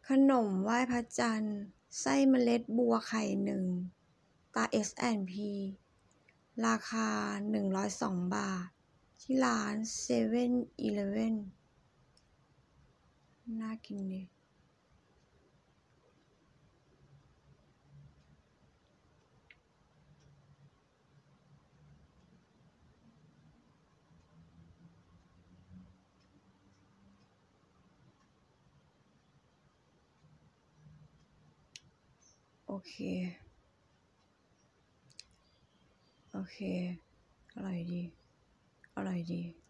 ขนมไหว้พระจันทร์ไส้เมล็ดบัวไข่1ตรา S&P ราคา102 บาทที่ร้านเซเว่นอีเลฟเว่นน่ากินดีโอเคอร่อยดี